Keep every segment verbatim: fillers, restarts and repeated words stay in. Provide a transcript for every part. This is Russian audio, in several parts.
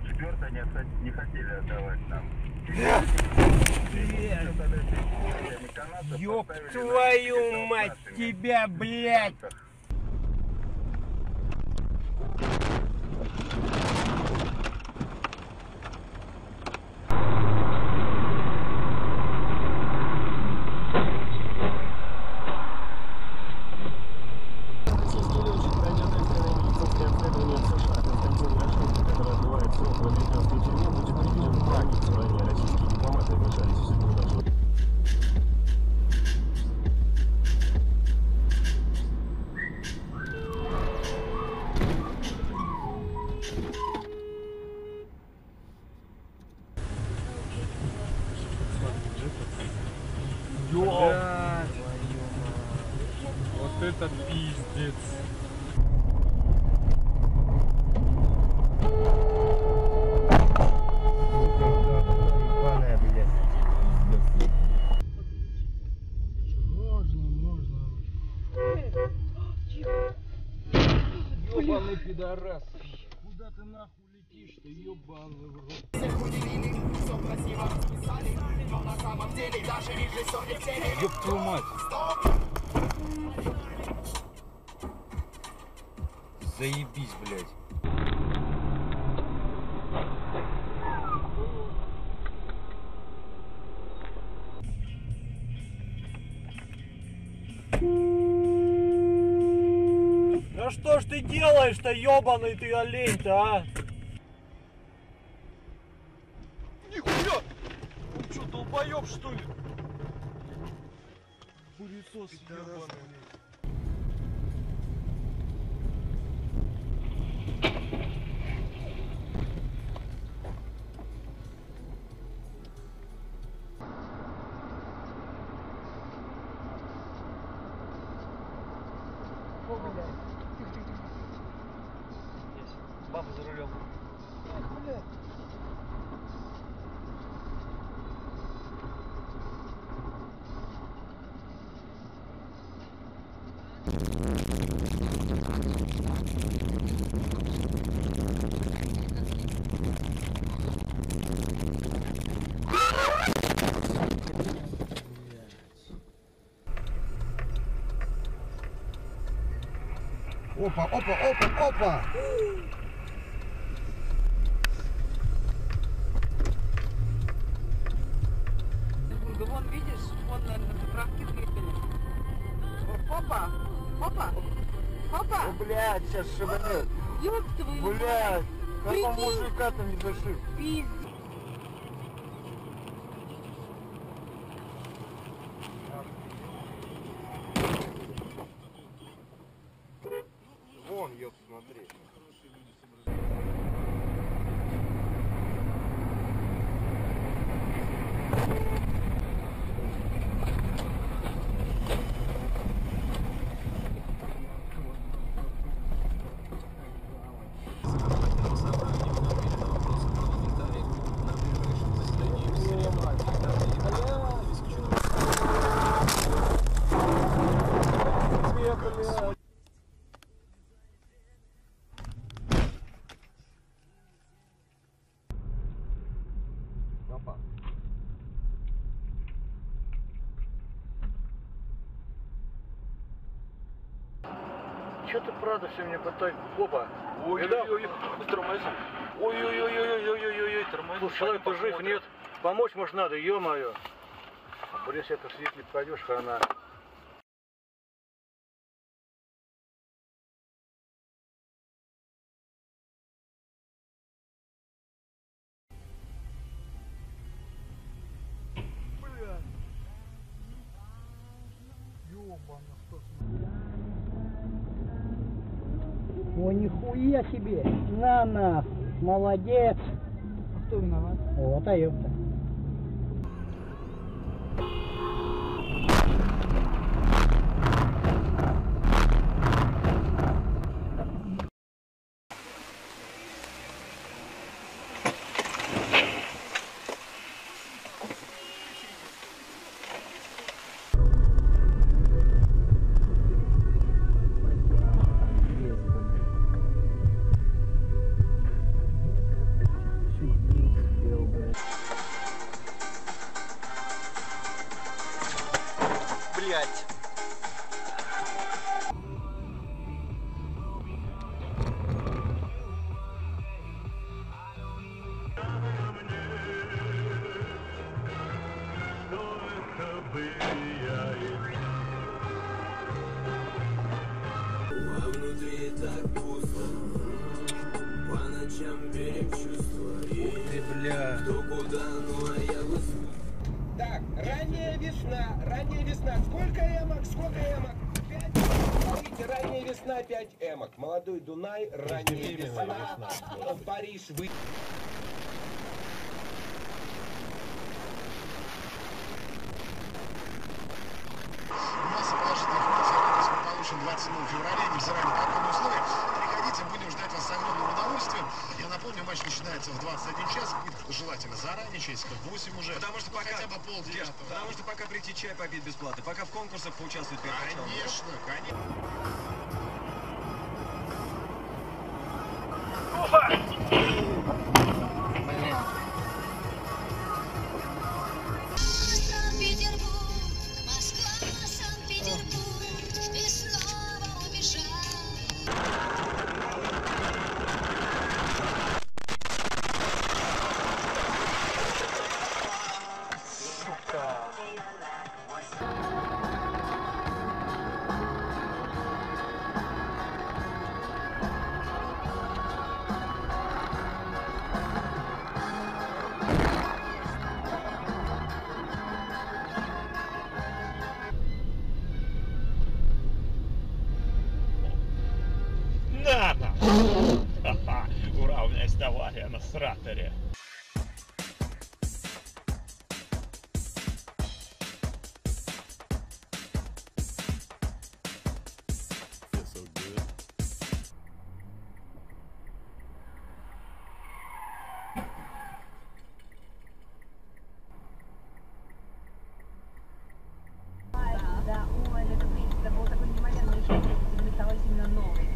Четвертое не, не хотели отдавать нам. Ёб твою мать тебя, блядь! Блядь, вот это пиздец. Ебаная, блядь. Можно, можно. Ёбаный пидорас. Куда ты нахуй летишь, ты ёбаный в рот. Ёб твою мать. Заебись, блядь. Да что ж ты делаешь-то, ёбаный ты олень-то, а? Нихуя! Он что, долбоёб, что ли? Пылесос ебаный. О, блядь. Баба за рулем. Эх, блядь. Опа, опа, опа, опа! Вон, видишь, вон, наверное, поправки крепили. Опа, опа, опа. О, блядь, сейчас шибанет. Ёб твою мать. Блядь, какого Прикинь. мужика-то не зашиб. Пиздец. Вон, ёб, смотри. Опа. Чё ты правда все мне пытаешь? Опа. Ой-ой-ой, тормози. Ой-ой-ой-ой-ой-ой-ой, тормози. Слушай, человек-то жив, нет? Помочь, может, надо, ё-моё. Блин, если это свидетель пойдешь, хана. Бля. Ёбана, что О, нихуя себе! На нахуй! Молодец! А кто виноват? Вот, а ёпта. блядь. А внутри так пусто, по ночам берем чувства. Ух ты, бля. Кто куда, ну а я бы... Так, ранняя весна, ранняя весна. Сколько эмок, сколько эмок? Пять? Смотрите, ранняя весна, пять эмок. Молодой Дунай, ранняя весна. Париж, вы... Масса положительных информаций мы получим двадцать седьмого февраля, невзирая на погодные условия. Приходите, будем ждать вас с огромным удовольствием. Я напомню, матч начинается в двадцать один час, и желательно заранее, часиков восемь уже. Потому что пока... Хотя бы полдевятого. Потому что пока прийти чай попить бесплатно, пока в конкурсах поучаствовать перед началом. Конечно, конечно. Надо! Ха-ха! Ура, у меня есть авария на сраторе. Да, ой, это принцип, был такой неимоверный шаг, где металл сильно новый.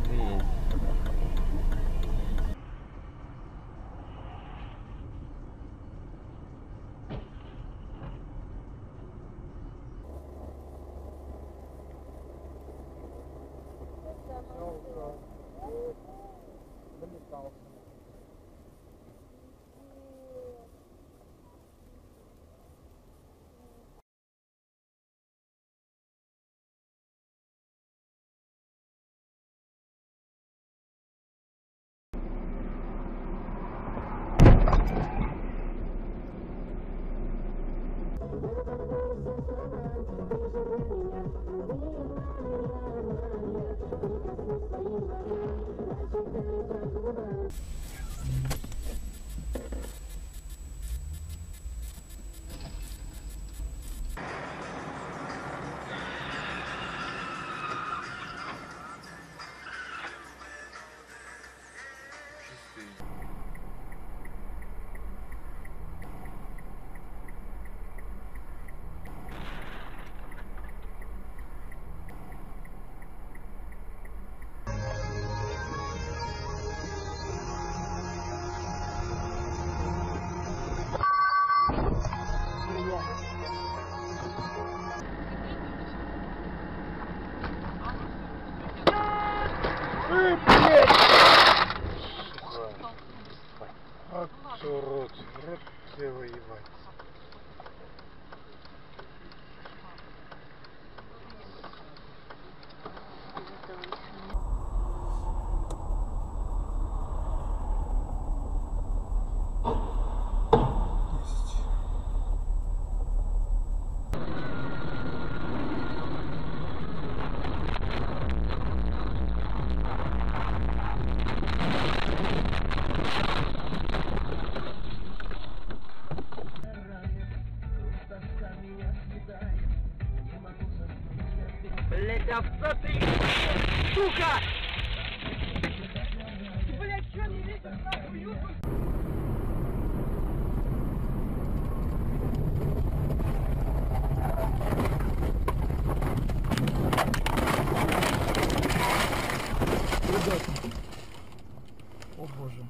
Урод, рот его ебать. Блять, а что ты, сука! Блять, что не видишь, нахуй, ёбаный? Ребята. О боже.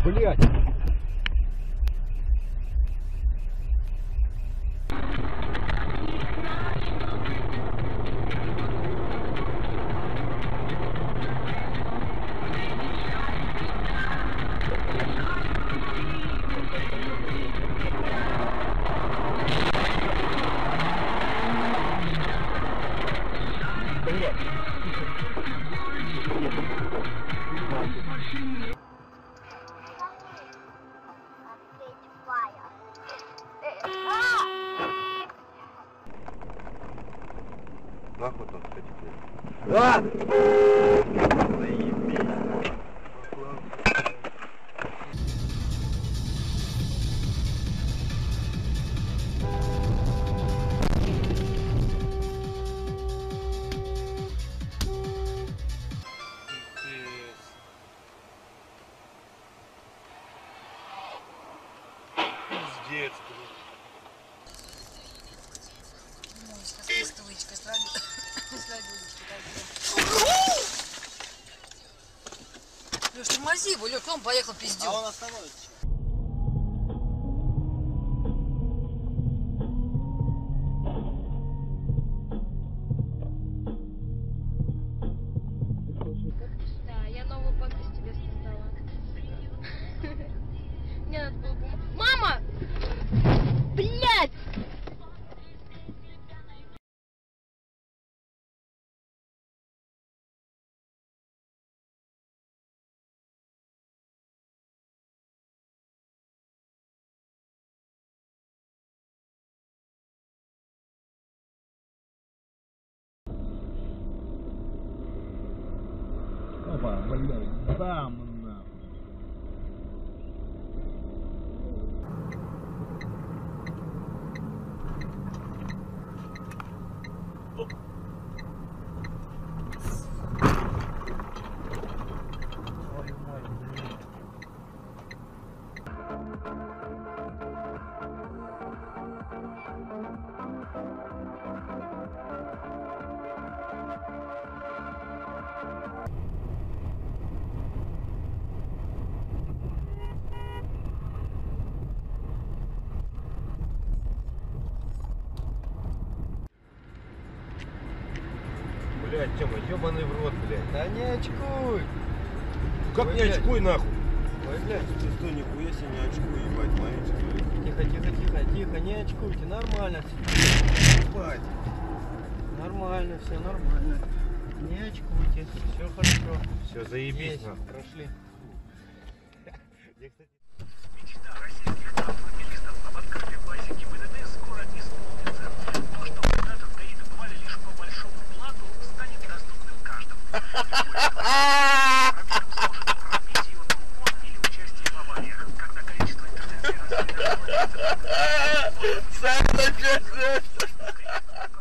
Блять! Нахуй там, кстати, блядь. Да! Заебись. Пиздец, блин. Лёш, тормози его, Лёш, он поехал пиздец. А он остановится. Да, я новую память тебе создала. Мне надо было помочь. Мама! Блядь! Опа, блядь, бам, нахуй. Блять, Тёма, ёбаный в рот, блядь. Да не очкуй. Как Ой, не блядь. очкуй нахуй? Ой, блядь. Ты что, нихуя себе не очкуй, ебать, смотрите. Тихо, тихо, тихо, тихо, не очкуйте, нормально все. Ебать. Нормально, все нормально. Не очкуйте, все хорошо. Все, заебись, Есть, нахуй. прошли. Мечта российских автомобилистов об открытии базики ВДД скоро исполнится. То, что когда-то в ГАИ добывали лишь по большому блату, станет доступным каждому. Пробег сможет продлить ее на угон или участие в авариях, когда количество интернет-сервисов для